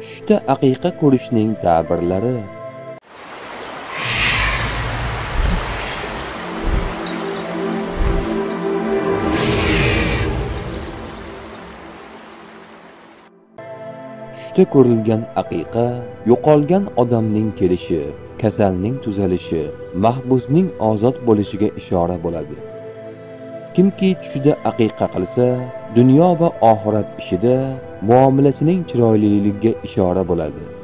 Tushda aqiqa ko'rishning ta'birlari. Tushda ko'rilgan aqiqa yo'qolgan odamning kelishi, kasalning tuzalishi, mahbusning ozod bo'lishiga ishora bo'ladi. Kimki tushida aqiqa qilsa, dunyo va oxirat ishida muomalachining chiroyliligiga ishora bo'ladi.